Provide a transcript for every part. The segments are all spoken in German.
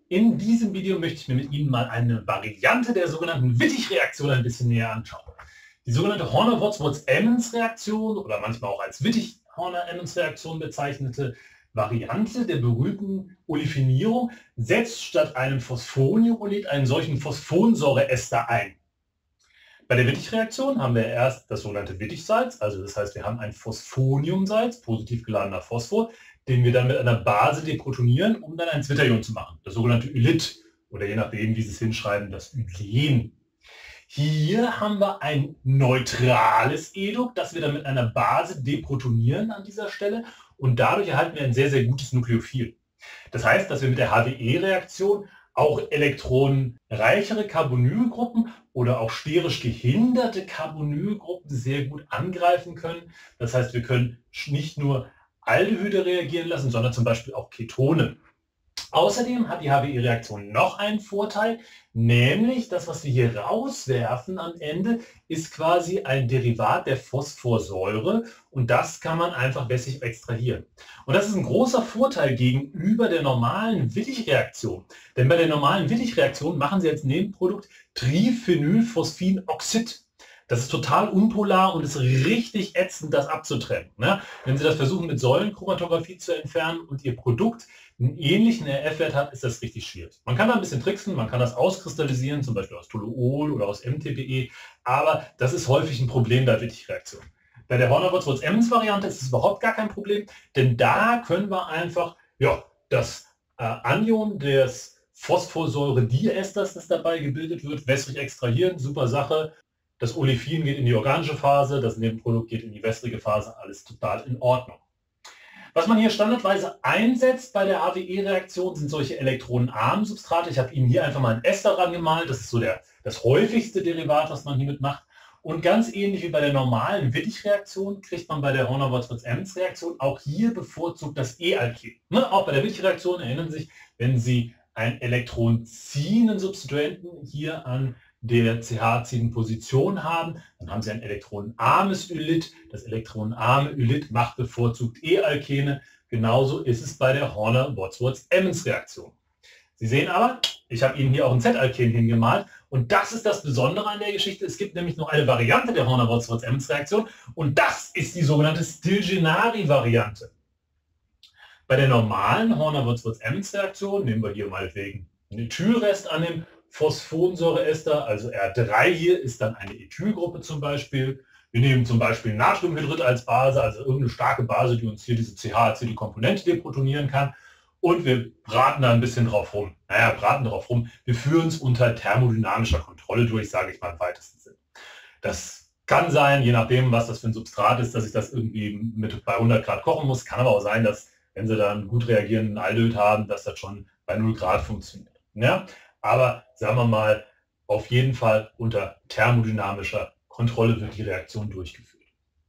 In diesem Video möchte ich mir mit Ihnen mal eine Variante der sogenannten Wittig-Reaktion ein bisschen näher anschauen. Die sogenannte Horner-Wadsworth-Emmons-Reaktion oder manchmal auch als Wittig-Horner-Emmons-Reaktion bezeichnete Variante der berühmten Olefinierung setzt statt einem Phosphoniumolid einen solchen Phosphonsäureester ein. Bei der Wittig-Reaktion haben wir erst das sogenannte Wittig-Salz, also das heißt, wir haben ein Phosphoniumsalz, positiv geladener Phosphor, den wir dann mit einer Base deprotonieren, um dann ein Zwitterion zu machen, das sogenannte Ylit oder je nachdem, wie Sie es hinschreiben, das Ylen. Hier haben wir ein neutrales Eduk, das wir dann mit einer Base deprotonieren an dieser Stelle und dadurch erhalten wir ein sehr, sehr gutes Nukleophil. Das heißt, dass wir mit der HWE-Reaktion auch elektronenreichere Carbonylgruppen oder auch sterisch gehinderte Carbonylgruppen sehr gut angreifen können. Das heißt, wir können nicht nur Aldehyde reagieren lassen, sondern zum Beispiel auch Ketone. Außerdem hat die HWE-Reaktion noch einen Vorteil, nämlich das, was wir hier rauswerfen am Ende, ist quasi ein Derivat der Phosphorsäure und das kann man einfach wässrig extrahieren. Und das ist ein großer Vorteil gegenüber der normalen Wittig-Reaktion. Denn bei der normalen Wittig-Reaktion machen Sie als Nebenprodukt Triphenylphosphinoxid. Das ist total unpolar und ist richtig ätzend, das abzutrennen. Wenn Sie das versuchen mit Säulenchromatographie zu entfernen und Ihr Produkt einen ähnlichen RF-Wert hat, ist das richtig schwierig. Man kann da ein bisschen tricksen, man kann das auskristallisieren, zum Beispiel aus Toluol oder aus MTBE, aber das ist häufig ein Problem bei Wittig-Reaktionen. Bei der Horner-Wadsworth-Emmons-Variante ist es überhaupt gar kein Problem, denn da können wir einfach das Anion des Phosphorsäure-Diesters, das dabei gebildet wird, wässrig extrahieren, super Sache. Das Olefin geht in die organische Phase, das Nebenprodukt geht in die wässrige Phase, alles total in Ordnung. Was man hier standardweise einsetzt bei der HWE-Reaktion sind solche elektronenarmen Substrate. Ich habe Ihnen hier einfach mal ein Ester rangemalt, das ist so das häufigste Derivat, was man hiermit macht. Und ganz ähnlich wie bei der normalen Wittig-Reaktion kriegt man bei der Horner-Wadsworth-Emmons-Reaktion auch hier bevorzugt das E-Alken. Auch bei der Wittig-Reaktion erinnern Sie sich, wenn Sie einen elektronziehenden Substituenten hier an der CH-ziehenden Position haben, dann haben Sie ein elektronenarmes Ylit. Das elektronenarme Ylit macht bevorzugt E-Alkene. Genauso ist es bei der Horner-Wadsworth-Emmons-Reaktion. Sie sehen aber, ich habe Ihnen hier auch ein Z-Alken hingemalt und das ist das Besondere an der Geschichte. Es gibt nämlich noch eine Variante der Horner-Wadsworth-Emmons-Reaktion und das ist die sogenannte Stilgenari-Variante. Bei der normalen Horner-Wadsworth-Emmons-Reaktion nehmen wir hier meinetwegen einen Ethylrest an dem Phosphonsäureester, also R3 hier ist dann eine Ethylgruppe zum Beispiel. Wir nehmen zum Beispiel Natriumhydrid als Base, also irgendeine starke Base, die uns hier diese CH-Acetyl-Komponente deprotonieren kann. Und wir braten da ein bisschen drauf rum. Wir führen es unter thermodynamischer Kontrolle durch, sage ich mal im weitesten Sinn. Das kann sein, je nachdem, was das für ein Substrat ist, dass ich das irgendwie bei 100 Grad kochen muss. Kann aber auch sein, dass, wenn Sie dann gut reagierenden Aldehyd haben, dass das schon bei 0 Grad funktioniert. Ja? Aber sagen wir mal, auf jeden Fall unter thermodynamischer Kontrolle wird die Reaktion durchgeführt.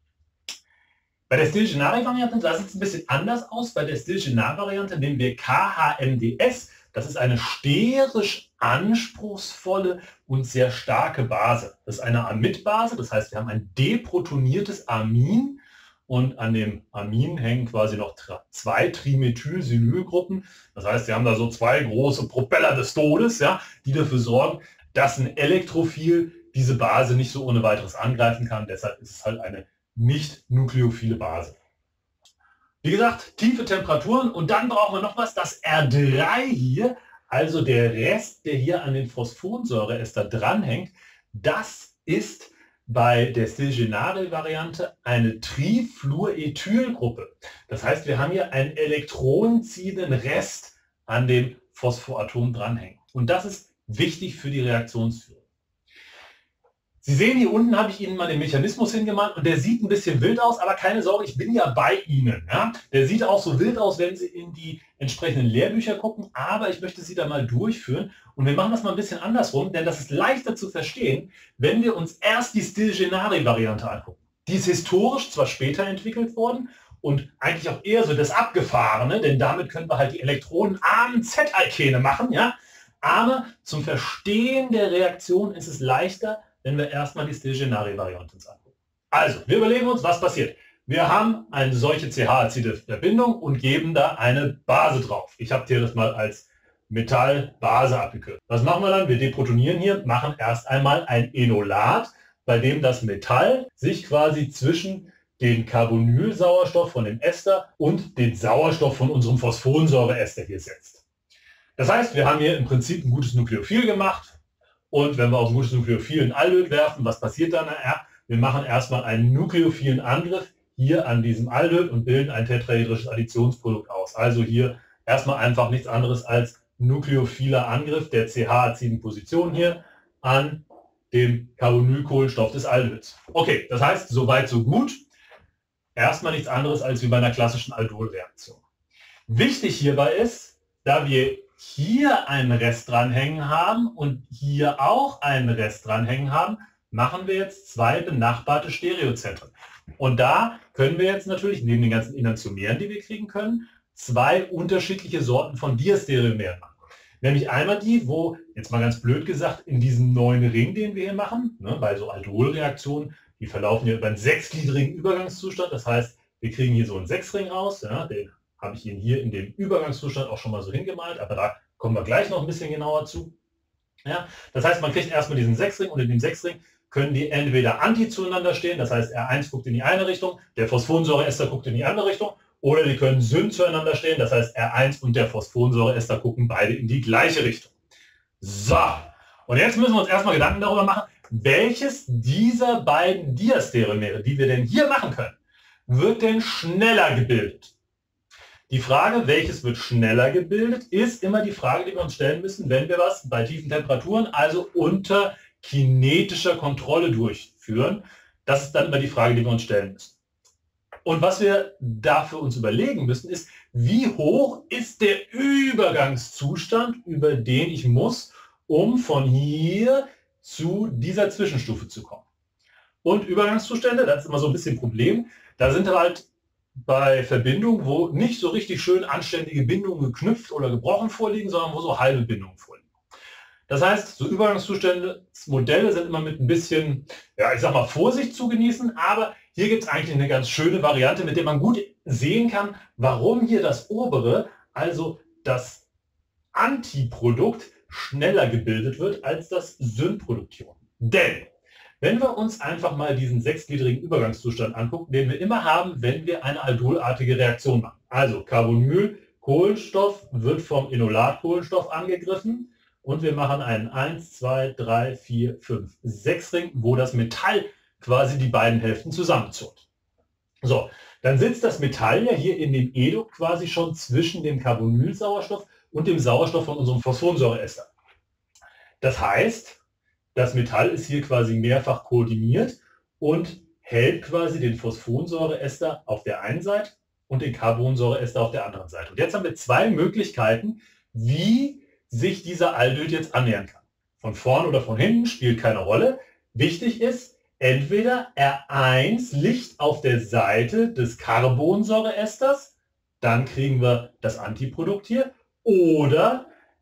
Bei der Stilgenari-Variante sah es ein bisschen anders aus. Bei der Stilgenari-Variante nehmen wir KHMDS. Das ist eine sterisch anspruchsvolle und sehr starke Base. Das ist eine Amid-Base, das heißt, wir haben ein deprotoniertes Amin und an dem Amin hängen quasi noch 2 Trimethylsinylgruppen. Das heißt, wir haben da so 2 große Propeller des Todes, die dafür sorgen, dass ein Elektrophil diese Base nicht so ohne weiteres angreifen kann. Deshalb ist es halt eine nicht nukleophile Base. Wie gesagt, tiefe Temperaturen und dann brauchen wir noch was, das R3 hier, also der Rest, der hier an den Phosphonsäureester dranhängt, das ist bei der Stilgenari-Variante eine Trifluorethylgruppe. Das heißt, wir haben hier einen elektronenziehenden Rest an dem Phosphoratom dranhängen. Und das ist wichtig für die Reaktionsführung. Sie sehen, hier unten habe ich Ihnen mal den Mechanismus hingemalt und der sieht ein bisschen wild aus, aber keine Sorge, ich bin ja bei Ihnen. Der sieht auch so wild aus, wenn Sie in die entsprechenden Lehrbücher gucken, aber ich möchte Sie da mal durchführen und wir machen das mal ein bisschen andersrum, denn das ist leichter zu verstehen, wenn wir uns erst die Stilgenari-Variante angucken. Die ist historisch zwar später entwickelt worden und eigentlich auch eher so das Abgefahrene, denn damit können wir halt die elektronenarmen Z-Alkene machen, aber zum Verstehen der Reaktion ist es leichter, wenn wir erstmal die Stilgenari-Variante uns angucken. Also, wir überlegen uns, was passiert. Wir haben eine solche CH-Acide-Verbindung und geben da eine Base drauf. Ich habe dir das mal als Metall-Base abgekürzt. Was machen wir dann? Wir deprotonieren hier, machen erst einmal ein Enolat, bei dem das Metall sich quasi zwischen den Carbonylsauerstoff von dem Ester und den Sauerstoff von unserem Phosphonsäureester hier setzt. Das heißt, wir haben hier im Prinzip ein gutes Nukleophil gemacht und wenn wir auf ein gutes Nukleophil ein Aldehyd werfen, was passiert dann? Wir machen erstmal einen nukleophilen Angriff hier an diesem Aldehyd und bilden ein tetraedrisches Additionsprodukt aus. Also hier erstmal einfach nichts anderes als nukleophiler Angriff der CH-aziden Position hier an dem Carbonylkohlenstoff des Aldehyds. Okay, das heißt, soweit so gut. Erstmal nichts anderes als wie bei einer klassischen Aldolreaktion. Wichtig hierbei ist, da wir hier einen Rest dranhängen haben und hier auch einen Rest dranhängen haben, machen wir jetzt zwei benachbarte Stereozentren. Und da können wir jetzt natürlich neben den ganzen Enantiomeren, die wir kriegen können, zwei unterschiedliche Sorten von Diastereomeren machen. Nämlich einmal die, wo, jetzt mal ganz blöd gesagt, in diesem neuen Ring, den wir hier machen, ne, bei so Aldolreaktionen, die verlaufen ja über einen sechsgliedrigen Übergangszustand. Das heißt, wir kriegen hier so einen Sechsring raus. Ja, den habe ich Ihnen hier in dem Übergangszustand auch schon mal so hingemalt, aber da kommen wir gleich noch ein bisschen genauer zu. Ja, das heißt, man kriegt erstmal diesen Sechsring und in dem Sechsring können die entweder anti zueinander stehen, das heißt R1 guckt in die eine Richtung, der Phosphonsäureester guckt in die andere Richtung, oder die können syn zueinander stehen, das heißt R1 und der Phosphonsäureester gucken beide in die gleiche Richtung. So, und jetzt müssen wir uns erstmal Gedanken darüber machen, welches dieser beiden Diastereomere, die wir denn hier machen können, wird denn schneller gebildet? Die Frage, welches wird schneller gebildet, ist immer die Frage, die wir uns stellen müssen, wenn wir was bei tiefen Temperaturen, also unter kinetischer Kontrolle durchführen. Das ist dann immer die Frage, die wir uns stellen müssen. Und was wir dafür uns überlegen müssen, ist, wie hoch ist der Übergangszustand, über den ich muss, um von hier zu dieser Zwischenstufe zu kommen. Und Übergangszustände, das ist immer so ein bisschen ein Problem. Da sind halt bei Verbindungen, wo nicht so richtig schön anständige Bindungen geknüpft oder gebrochen vorliegen, sondern wo so halbe Bindungen vorliegen. Das heißt, so Übergangszustände, Modelle sind immer mit ein bisschen, ja, ich sag mal, Vorsicht zu genießen, aber hier gibt es eigentlich eine ganz schöne Variante, mit der man gut sehen kann, warum hier das obere, also das Antiprodukt, schneller gebildet wird als das Synprodukt hier unten. Denn, wenn wir uns einfach mal diesen sechsgliedrigen Übergangszustand angucken, den wir immer haben, wenn wir eine aldolartige Reaktion machen. Also Carbonylkohlenstoff wird vom Enolatkohlenstoff angegriffen und wir machen einen 1, 2, 3, 4, 5, 6 Ring, wo das Metall quasi die beiden Hälften zusammenzurrt. So, dann sitzt das Metall ja hier in dem Edukt quasi schon zwischen dem Carbonylsauerstoff und dem Sauerstoff von unserem Phosphonsäureester. Das heißt, das Metall ist hier quasi mehrfach koordiniert und hält quasi den Phosphonsäureester auf der einen Seite und den Carbonsäureester auf der anderen Seite. Und jetzt haben wir zwei Möglichkeiten, wie sich dieser Aldehyd jetzt annähern kann. Von vorn oder von hinten spielt keine Rolle. Wichtig ist, entweder R1 liegt auf der Seite des Carbonsäureesters, dann kriegen wir das Antiprodukt hier, oder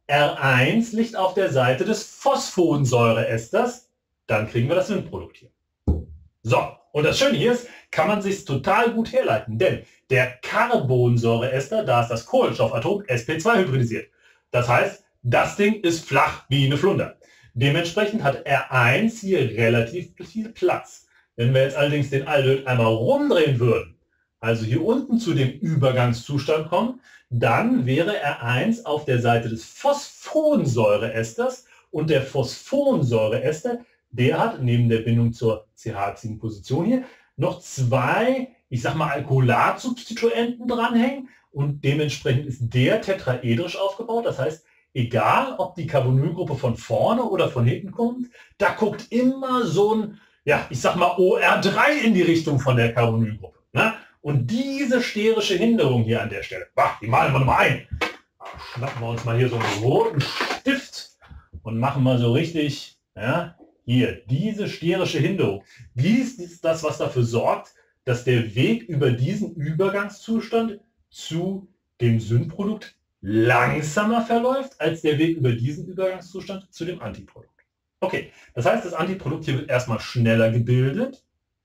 R1 liegt auf der Seite des Phosphonsäureesters, dann kriegen wir das Synprodukt hier. So, und das Schöne hier ist, kann man sich total gut herleiten, denn der Carbonsäureester, da ist das Kohlenstoffatom sp2 hybridisiert. Das heißt, das Ding ist flach wie eine Flunder. Dementsprechend hat R1 hier relativ viel Platz. Wenn wir jetzt allerdings den Aldehyd einmal rumdrehen würden, also hier unten zu dem Übergangszustand kommen, dann wäre R1 auf der Seite des Phosphonsäureesters und der Phosphonsäureester, der hat neben der Bindung zur CH-Position hier noch zwei, ich sag mal, Alkoholatsubstituenten dranhängen und dementsprechend ist der tetraedrisch aufgebaut. Das heißt, egal ob die Carbonylgruppe von vorne oder von hinten kommt, da guckt immer so ein, ja, ich sag mal OR3 in die Richtung von der Carbonylgruppe. Ne? Und diese sterische Hinderung hier an der Stelle, die malen wir nochmal ein. Schnappen wir uns mal hier so einen roten Stift und machen mal so richtig, ja, hier, diese sterische Hinderung. Dies ist das, was dafür sorgt, dass der Weg über diesen Übergangszustand zu dem Synprodukt langsamer verläuft, als der Weg über diesen Übergangszustand zu dem Antiprodukt. Okay, das heißt, das Antiprodukt hier wird erstmal schneller gebildet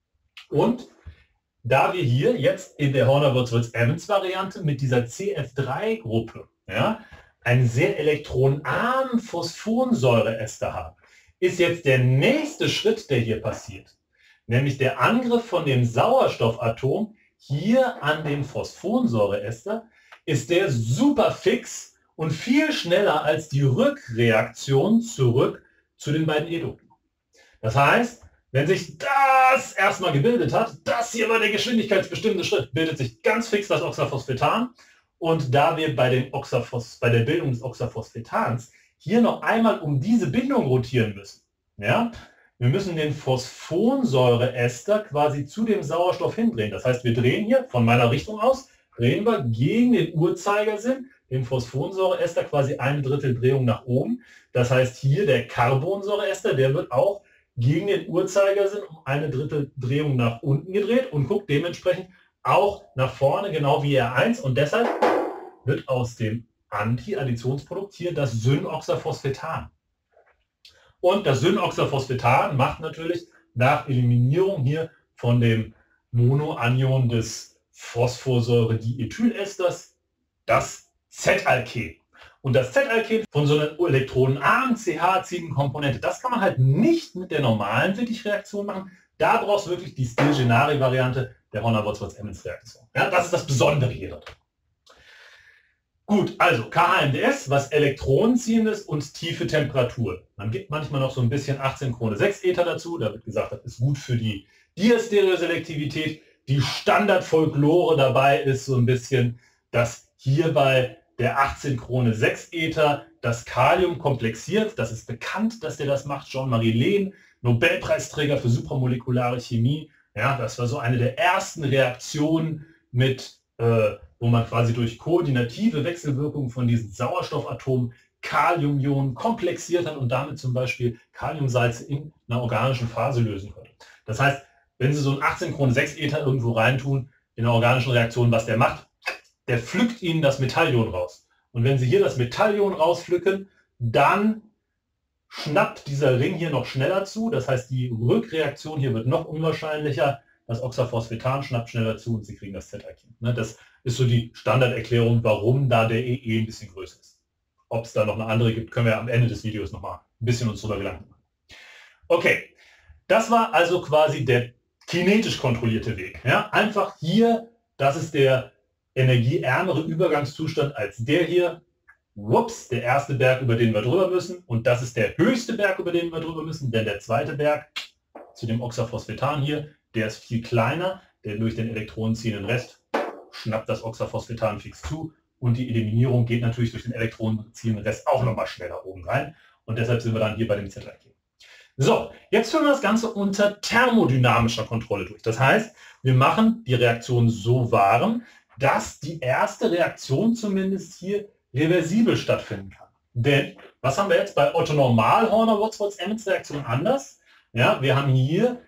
und da wir hier jetzt in der Horner-Würzwitz-Emmons-Variante mit dieser CF3-Gruppe, ja, einen sehr elektronenarmen Phosphorensäureester haben, ist jetzt der nächste Schritt, der hier passiert, nämlich der Angriff von dem Sauerstoffatom hier an den Phosphorensäureester, ist der super fix und viel schneller als die Rückreaktion zurück zu den beiden Edukten. Das heißt, wenn sich das erstmal gebildet hat, das hier war der geschwindigkeitsbestimmende Schritt, bildet sich ganz fix das Oxaphosphetan. Und da wir bei der Bildung des Oxaphosphetans hier noch einmal um diese Bindung rotieren müssen, ja, wir müssen den Phosphorensäureester quasi zu dem Sauerstoff hindrehen. Das heißt, wir drehen hier von meiner Richtung aus, drehen wir gegen den Uhrzeigersinn den Phosphorensäureester quasi 1/3 Drehung nach oben. Das heißt, hier der Carbonsäureester, der wird auch gegen den Uhrzeigersinn um 1/3 Drehung nach unten gedreht und guckt dementsprechend auch nach vorne, genau wie R1. Und deshalb wird aus dem Anti-Additionsprodukt hier das Synoxaphosphetan. Und das Synoxaphosphetan macht natürlich nach Eliminierung hier von dem Monoanion des Phosphorsäure-Diethylesters das Z-Alken. Und das Z-Alken von so einer elektronenarmen CH-Komponente, das kann man halt nicht mit der normalen Wittig-Reaktion machen. Da brauchst du wirklich die Stilgenari-Variante der Horner-Wadsworth-Emmons-Reaktion. Ja, das ist das Besondere hier drin. Gut, also KHNDS, was Elektronenziehendes und tiefe Temperatur. Man gibt manchmal noch so ein bisschen 18-Krone-6-Ether dazu. Da wird gesagt, das ist gut für die Diastereoselektivität. Die Standardfolklore dabei ist so ein bisschen, dass hierbei der 18-Krone-6-Ether das Kalium komplexiert. Das ist bekannt, dass der das macht. Jean-Marie Lehn, Nobelpreisträger für supramolekulare Chemie. Ja, das war so eine der ersten Reaktionen mit wo man quasi durch koordinative Wechselwirkungen von diesen Sauerstoffatomen Kaliumionen komplexiert hat und damit zum Beispiel Kaliumsalze in einer organischen Phase lösen konnte. Das heißt, wenn Sie so einen 18-Krone-6-Ether irgendwo reintun in einer organischen Reaktion, was der macht, der pflückt Ihnen das Metallion raus. Und wenn Sie hier das Metallion rauspflücken, dann schnappt dieser Ring hier noch schneller zu. Das heißt, die Rückreaktion hier wird noch unwahrscheinlicher. Das Oxaphosphetan schnappt schneller zu und Sie kriegen das Z-Alken. Das ist so die Standarderklärung, warum da der EE ein bisschen größer ist. Ob es da noch eine andere gibt, können wir am Ende des Videos noch mal ein bisschen uns drüber Gedanken machen. Okay, das war also quasi der kinetisch kontrollierte Weg. Ja, einfach hier, das ist der energieärmere Übergangszustand als der hier. Ups, der erste Berg, über den wir drüber müssen. Und das ist der höchste Berg, über den wir drüber müssen, denn der zweite Berg zu dem Oxaphosphetan hier, der ist viel kleiner, denn durch den elektronenziehenden Rest schnappt das Oxaphosphetan fix zu und die Eliminierung geht natürlich durch den elektronenziehenden Rest auch nochmal schneller oben rein und deshalb sind wir dann hier bei dem Z-Alken. So, jetzt führen wir das Ganze unter thermodynamischer Kontrolle durch. Das heißt, wir machen die Reaktion so warm, dass die erste Reaktion zumindest hier reversibel stattfinden kann. Denn, was haben wir jetzt bei Otto Normal Horner-Wadsworth-Emmons-Reaktion anders? Ja, wir haben hier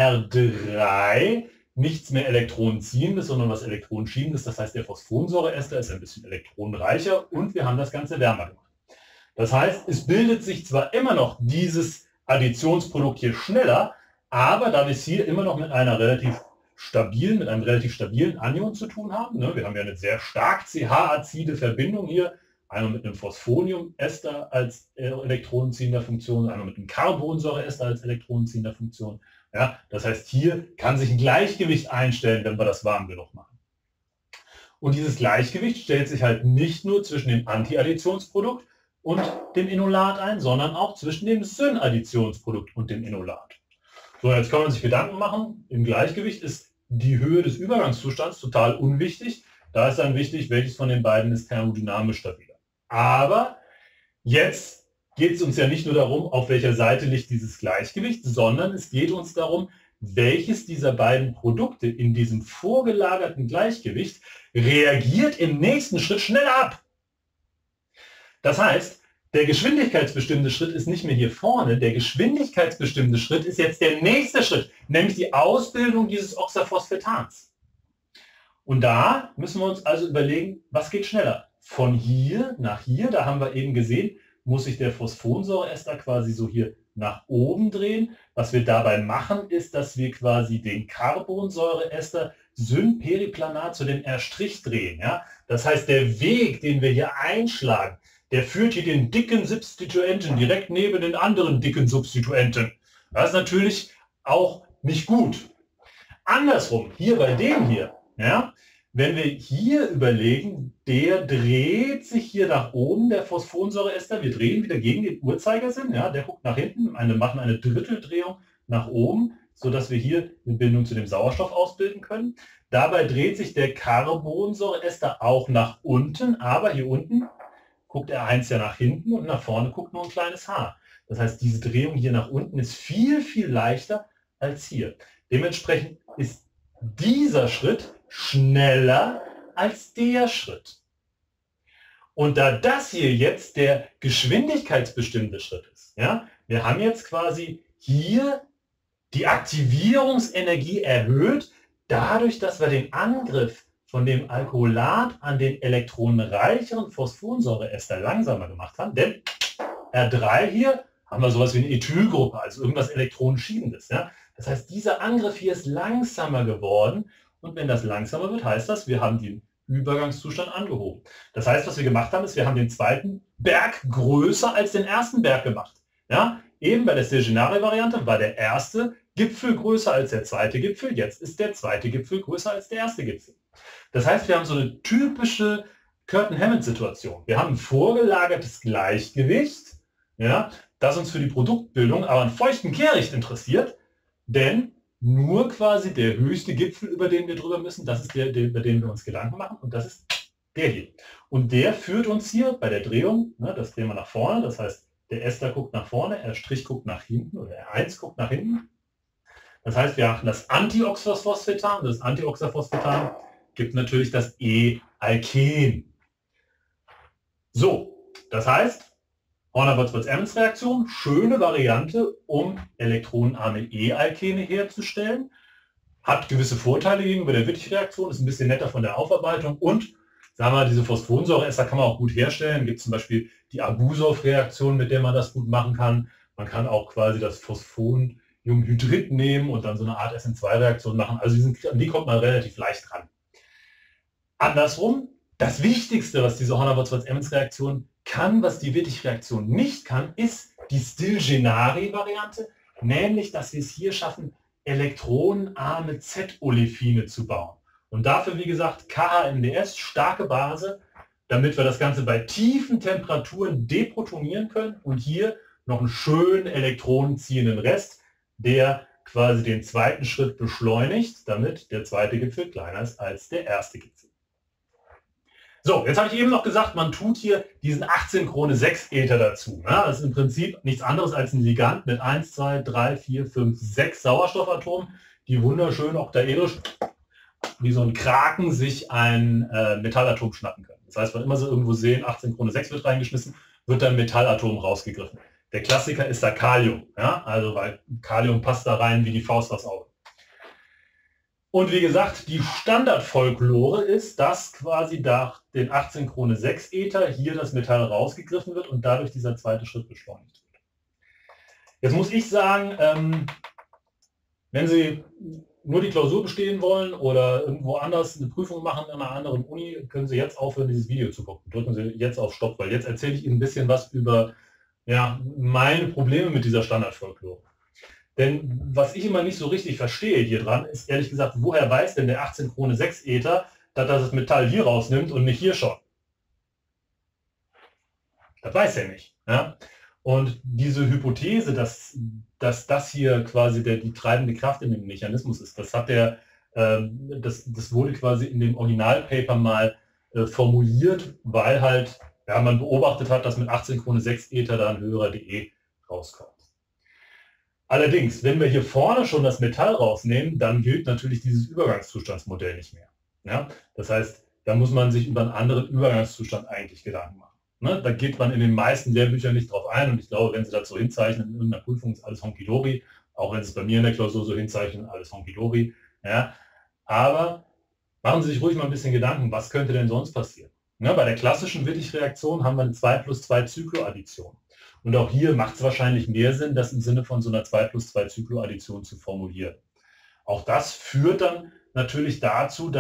R3, nichts mehr Elektronenziehendes, sondern was Elektronenschiebendes. Das heißt, der Phosphorensäureester ist ein bisschen elektronenreicher und wir haben das Ganze wärmer gemacht. Das heißt, es bildet sich zwar immer noch dieses Additionsprodukt hier schneller, aber da wir es hier immer noch mit einem relativ stabilen Anion zu tun haben, ne, wir haben ja eine sehr stark CH-azide Verbindung hier, einmal mit einem Phosphoniumester als elektronenziehender Funktion, einmal mit einem Carbonsäureester als elektronenziehender Funktion. Ja, das heißt, hier kann sich ein Gleichgewicht einstellen, wenn wir das warm genug machen. Und dieses Gleichgewicht stellt sich halt nicht nur zwischen dem Anti-Additionsprodukt und dem Inolat ein, sondern auch zwischen dem Syn-Additionsprodukt und dem Inolat. So, jetzt kann man sich Gedanken machen, im Gleichgewicht ist die Höhe des Übergangszustands total unwichtig. Da ist dann wichtig, welches von den beiden ist thermodynamisch stabiler. Aber jetzt geht es uns ja nicht nur darum, auf welcher Seite liegt dieses Gleichgewicht, sondern es geht uns darum, welches dieser beiden Produkte in diesem vorgelagerten Gleichgewicht reagiert im nächsten Schritt schneller ab. Das heißt, der geschwindigkeitsbestimmte Schritt ist nicht mehr hier vorne, der geschwindigkeitsbestimmte Schritt ist jetzt der nächste Schritt, nämlich die Ausbildung dieses Oxaphosphetans. Und da müssen wir uns also überlegen, was geht schneller? Von hier nach hier, da haben wir eben gesehen, muss sich der Phosphorensäureester quasi so hier nach oben drehen. Was wir dabei machen, ist, dass wir quasi den Carbonsäureester synperiplanar zu dem R' drehen. Ja? Das heißt, der Weg, den wir hier einschlagen, der führt hier den dicken Substituenten direkt neben den anderen dicken Substituenten. Das ist natürlich auch nicht gut. Andersrum, hier bei dem hier, ja, wenn wir hier überlegen, der dreht sich hier nach oben, der Phosphorensäureester, wir drehen wieder gegen den Uhrzeigersinn, ja, der guckt nach hinten, machen eine Dritteldrehung nach oben, sodass wir hier eine Bindung zu dem Sauerstoff ausbilden können. Dabei dreht sich der Carbonsäureester auch nach unten, aber hier unten guckt R1 ja nach hinten und nach vorne guckt nur ein kleines H. Das heißt, diese Drehung hier nach unten ist viel, viel leichter als hier. Dementsprechend ist dieser Schritt schneller als der Schritt. Und da das hier jetzt der geschwindigkeitsbestimmte Schritt ist, ja, wir haben jetzt quasi hier die Aktivierungsenergie erhöht, dadurch, dass wir den Angriff von dem Alkoholat an den elektronenreicheren Phosphorensäureester langsamer gemacht haben, denn R3 hier haben wir sowas wie eine Ethylgruppe, also irgendwas Elektronenschiebendes. Ja? Das heißt, dieser Angriff hier ist langsamer geworden und wenn das langsamer wird, heißt das, wir haben den Übergangszustand angehoben. Das heißt, was wir gemacht haben, ist, wir haben den zweiten Berg größer als den ersten Berg gemacht. Ja? Eben bei der Stelginare-Variante war der erste Gipfel größer als der zweite Gipfel, jetzt ist der zweite Gipfel größer als der erste Gipfel. Das heißt, wir haben so eine typische Curtin-Hammond-Situation. Wir haben ein vorgelagertes Gleichgewicht, ja, das uns für die Produktbildung aber einen feuchten Kehricht interessiert, denn nur quasi der höchste Gipfel, über den wir drüber müssen, das ist der, über den wir uns Gedanken machen und das ist der hier. Und der führt uns hier bei der Drehung, ne, das drehen wir nach vorne, das heißt, der Ester guckt nach vorne, R' guckt nach hinten oder R1 guckt nach hinten. Das heißt, wir haben das Antioxaphosphetan. Das Antioxaphosphetan gibt natürlich das E-Alken. So, das heißt, Horner-Würz-Emmons-Reaktion, schöne Variante, um elektronenarme E-Alkene herzustellen. Hat gewisse Vorteile gegenüber der Wittig-Reaktion, ist ein bisschen netter von der Aufarbeitung und sagen wir, diese Phosphorensäureester kann man auch gut herstellen. Gibt zum Beispiel die Abusow-Reaktion, mit der man das gut machen kann. Man kann auch quasi das Phosphoniumhydrid nehmen und dann so eine Art SN2-Reaktion machen. Also an die kommt man relativ leicht ran. Andersrum, das Wichtigste, was diese Horner-Würz-Emmons-Reaktion kann, was die Wittig-Reaktion nicht kann, ist die Stilginari-Variante, nämlich, dass wir es hier schaffen, elektronenarme Z-Olefine zu bauen. Und dafür, wie gesagt, KHNDS, starke Base, damit wir das Ganze bei tiefen Temperaturen deprotonieren können und hier noch einen schönen elektronenziehenden Rest, der quasi den zweiten Schritt beschleunigt, damit der zweite Gipfel kleiner ist als der erste Gipfel. So, jetzt habe ich eben noch gesagt, man tut hier diesen 18-Krone-6-Ether dazu. Ja, das ist im Prinzip nichts anderes als ein Ligand mit 1, 2, 3, 4, 5, 6 Sauerstoffatomen, die wunderschön oktaedrisch wie so ein Kraken sich ein Metallatom schnappen können. Das heißt, wenn immer Sie irgendwo sehen, 18-Krone-6 wird reingeschmissen, wird dann ein Metallatom rausgegriffen. Der Klassiker ist da Kalium, ja? Also weil Kalium passt da rein wie die Faust aufs Auge. Und wie gesagt, die Standardfolklore ist, dass quasi nach den 18-Krone-6-Ether hier das Metall rausgegriffen wird und dadurch dieser zweite Schritt beschleunigt wird. Jetzt muss ich sagen, wenn Sie nur die Klausur bestehen wollen oder irgendwo anders eine Prüfung machen in einer anderen Uni, können Sie jetzt aufhören, dieses Video zu gucken. Drücken Sie jetzt auf Stopp, weil jetzt erzähle ich Ihnen ein bisschen was über meine Probleme mit dieser Standardfolklore. Denn was ich immer nicht so richtig verstehe hier dran, ist ehrlich gesagt, woher weiß denn der 18-Krone-6-Ether, dass das Metall hier rausnimmt und nicht hier schon? Das weiß er nicht. Ja? Und diese Hypothese, dass das hier quasi die treibende Kraft in dem Mechanismus ist, das wurde quasi in dem Originalpaper mal formuliert, weil halt man beobachtet hat, dass mit 18-Krone-6-Ether da ein höherer DE rauskommt. Allerdings, wenn wir hier vorne schon das Metall rausnehmen, dann gilt natürlich dieses Übergangszustandsmodell nicht mehr. Ja? Das heißt, da muss man sich über einen anderen Übergangszustand eigentlich Gedanken machen. Ne? Da geht man in den meisten Lehrbüchern nicht drauf ein und ich glaube, wenn Sie dazu hinzeichnen, in irgendeiner Prüfung ist alles Honky-Dory, auch wenn Sie es bei mir in der Klausur so hinzeichnen, alles Honky-Dory. Ja? Aber machen Sie sich ruhig mal ein bisschen Gedanken, was könnte denn sonst passieren? Ja, bei der klassischen Wittig-Reaktion haben wir eine 2+2 Zykloaddition. Und auch hier macht es wahrscheinlich mehr Sinn, das im Sinne von so einer 2+2 Zykloaddition zu formulieren. Auch das führt dann natürlich dazu, dass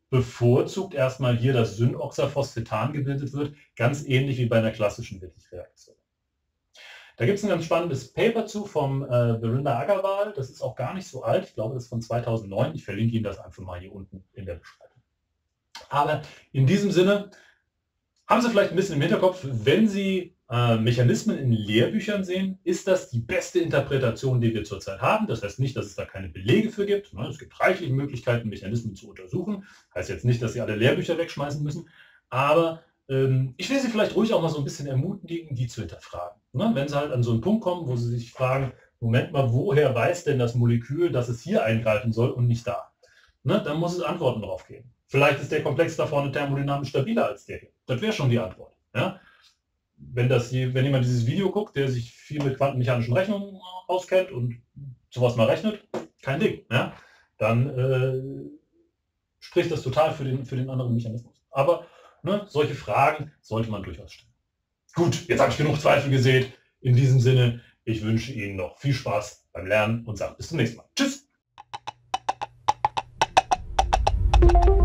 bevorzugt erstmal hier das Synoxaphosphetan gebildet wird, ganz ähnlich wie bei einer klassischen Wittig-Reaktion. Da gibt es ein ganz spannendes Paper zu vom Virinder Agarwal. Das ist auch gar nicht so alt. Ich glaube, das ist von 2009. Ich verlinke Ihnen das einfach mal hier unten in der Beschreibung. Aber in diesem Sinne haben Sie vielleicht ein bisschen im Hinterkopf, wenn Sie Mechanismen in Lehrbüchern sehen, ist das die beste Interpretation, die wir zurzeit haben. Das heißt nicht, dass es da keine Belege für gibt. Es gibt reichlich Möglichkeiten, Mechanismen zu untersuchen. Heißt jetzt nicht, dass Sie alle Lehrbücher wegschmeißen müssen. Aber ich will Sie vielleicht ruhig auch mal so ein bisschen ermutigen, die zu hinterfragen. Wenn Sie halt an so einen Punkt kommen, wo Sie sich fragen, Moment mal, woher weiß denn das Molekül, dass es hier eingreifen soll und nicht da? Dann muss es Antworten darauf geben. Vielleicht ist der Komplex da vorne thermodynamisch stabiler als der hier. Das wäre schon die Antwort. Ja? Wenn jemand dieses Video guckt, der sich viel mit quantenmechanischen Rechnungen auskennt und sowas mal rechnet, kein Ding. Ja? Dann spricht das total für den anderen Mechanismus. Aber solche Fragen sollte man durchaus stellen. Gut, jetzt habe ich genug Zweifel gesät. In diesem Sinne, ich wünsche Ihnen noch viel Spaß beim Lernen und sage bis zum nächsten Mal. Tschüss!